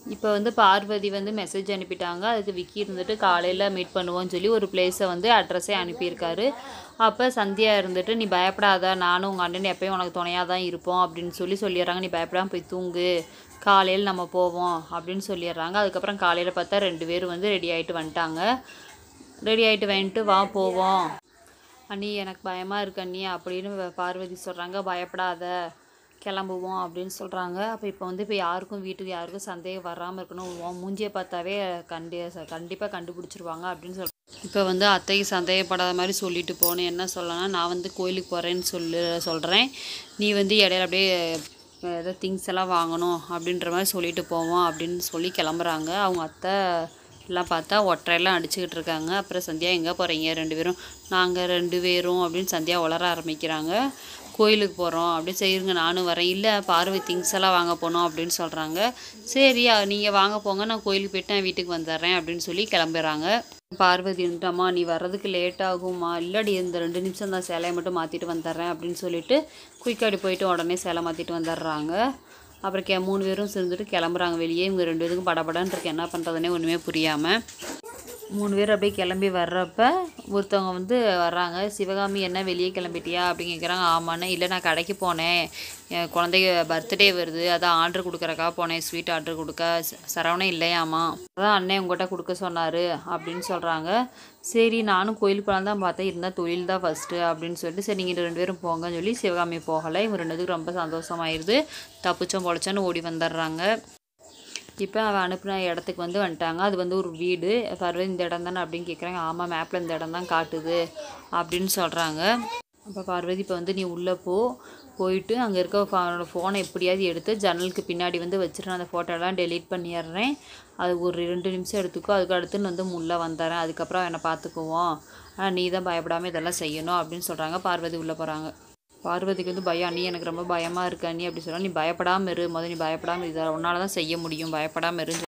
இப்போ வந்து பார்வதி வந்து மெசேஜ் அனுப்பிட்டாங்க. அதுக்கு விக்கி இருந்துட்டு காலையில் மீட் பண்ணுவோன்னு சொல்லி ஒரு பிளேஸை வந்து அட்ரஸே அனுப்பியிருக்காரு. அப்போ சந்தியா இருந்துட்டு நீ பயப்படாத, நானும் உங்கள் அண்ணன் எப்பயும் உனக்கு துணையாக தான் இருப்போம் அப்படின்னு சொல்லிடுறாங்க. நீ பயப்படாமல் போய் தூங்கு, காலையில் நம்ம போவோம் அப்படின்னு சொல்லிடுறாங்க. அதுக்கப்புறம் காலையில் பார்த்தா 2 பேரும் வந்து ரெடி ஆகிட்டு வந்துட்டாங்க. ரெடி ஆகிட்டு வந்துட்டு வா போவோம் அண்ணி, எனக்கு பயமாக இருக்கு அண்ணி அப்படின்னு பார்வதி சொல்கிறாங்க. பயப்படாத, கிளம்புவோம் அப்படின்னு சொல்கிறாங்க. அப்போ இப்போ யாருக்கும் வீட்டுக்கு யாருக்கும் சந்தேகம் வராமல் இருக்கணும். மூஞ்சியை பார்த்தாவே கண்டிப்பாக கண்டுபிடிச்சிருவாங்க அப்படின்னு இப்போ வந்து அத்தைக்கு சந்தேகப்படாத மாதிரி சொல்லிட்டு போகணும். என்ன சொல்லலாம்னா, நான் வந்து கோயிலுக்கு போகிறேன்னு சொல்கிறேன், நீ வந்து இடையில அப்படியே ஏதோ திங்ஸ் எல்லாம் வாங்கணும் அப்படின்ற மாதிரி சொல்லிட்டு போவோம் அப்படின்னு சொல்லி கிளம்புறாங்க. அவங்க அத்தை எல்லாம் பார்த்தா ஒற்றையெல்லாம் அடிச்சுக்கிட்டு இருக்காங்க. அப்புறம் சந்தியா எங்கே போகிறீங்க 2 பேரும்? நாங்கள் 2 பேரும் அப்படின்னு சந்தியா உளர ஆரம்பிக்கிறாங்க. கோயிலுக்கு போகிறோம் அப்படின்னு. சரிங்க நானும் வரேன். இல்லை பார்வை திங்ஸ் எல்லாம் வாங்க போனோம் அப்படின்னு சொல்கிறாங்க. சரி நீங்கள் வாங்க போங்க, நான் கோயிலுக்கு போய்ட்டு நான் வீட்டுக்கு வந்துடுறேன் அப்படின்னு சொல்லி கிளம்புறாங்க. பார்வதி அம்மா நீ வர்றதுக்கு லேட் ஆகுமா? இல்லடி இந்த 2 நிமிஷம் தான், சேலையை மட்டும் மாற்றிட்டு வந்துடுறேன் அப்படின்னு சொல்லிட்டு குயிக்காடி போயிட்டு உடனே சேலை மாற்றிட்டு வந்துடுறாங்க. அப்புறம் 3 பேரும் சேர்ந்துட்டு கிளம்புறாங்க வெளியே. இவங்க 2 பேருக்கும் படபடன்னு இருக்கு, என்ன பண்ணுறதுனே ஒன்றுமே புரியாமல். 3 பேர் அப்படியே கிளம்பி வர்றப்ப ஒருத்தவங்க வந்து வர்றாங்க. சிவகாமி என்ன வெளியே கிளம்பிட்டியா அப்படின்னு கேட்குறாங்க. ஆமாண்ணே. இல்லை நான் கடைக்கு போனேன், என் குழந்தைக்கு பர்த்டே வருது, அதான் ஆர்டர் கொடுக்குறக்கா போனேன், ஸ்வீட் ஆர்டர் கொடுக்க. சரவணே இல்லையாம்மா, அதான் அண்ணன் உங்கள்கிட்ட கொடுக்க சொன்னார் அப்படின்னு சொல்கிறாங்க. சரி நானும் கோயிலுக்கு போகலாம் தான் பார்த்தேன், இருந்தால் தொழில் தான் ஃபஸ்ட்டு அப்படின்னு சொல்லிட்டு சரி நீங்கள் 2 பேரும் போங்கன்னு சொல்லி சிவகாமி போகலை. இவங்க 2 பேருக்கு ரொம்ப சந்தோஷமாயிருது. தப்பிச்சோம் பொழைச்சோன்னு ஓடி வந்துடுறாங்க. இப்போ அவன் அனுப்பின இடத்துக்கு வந்து வந்துட்டாங்க. அது வந்து ஒரு வீடு. பார்வதி இந்த இடம் தானே அப்படின்னு கேட்குறாங்க. ஆமாம் மேப்பில் இந்த இடம் தான் காட்டுது அப்படின்னு சொல்கிறாங்க. அப்போ பார்வதி இப்போ வந்து நீ உள்ளே போயிட்டு அங்கே இருக்க ஃபோனை எப்படியாவது எடுத்து ஜன்னலுக்கு பின்னாடி வந்து வச்சுட்டு அந்த ஃபோட்டோலாம் டெலீட் பண்ணிடுறேன். அது ஒரு 2 நிமிஷம் எடுத்துக்கோ, அதுக்கு அடுத்துன்னு வந்து உள்ளே வந்துடுறேன், அதுக்கப்புறம் என்னை பார்த்துக்குவோம், நீ தான் பயப்படாமல் இதெல்லாம் செய்யணும் அப்படின்னு சொல்கிறாங்க. பார்வதி உள்ளே போகிறாங்க. பார்வதிக்கு வந்து பயம். அண்ணி எனக்கு ரொம்ப பயமாக இருக்கு அண்ணி அப்படி சொல்கிறாங்க. நீ பயப்படாமல் இரு, முதல்ல நீ பயப்படாமல் இரு, உன்னால் தான் செய்ய முடியும், பயப்படாமல் இரு.